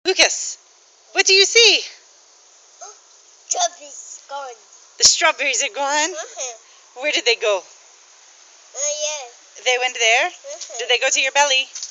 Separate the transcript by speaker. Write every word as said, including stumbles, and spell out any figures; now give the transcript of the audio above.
Speaker 1: Lucas, what do you see?
Speaker 2: Strawberries gone.
Speaker 1: The strawberries are gone?
Speaker 2: Uh-huh.
Speaker 1: Where did they go?
Speaker 2: Uh, yeah.
Speaker 1: They went there?
Speaker 2: Uh-huh.
Speaker 1: Did they go to your belly?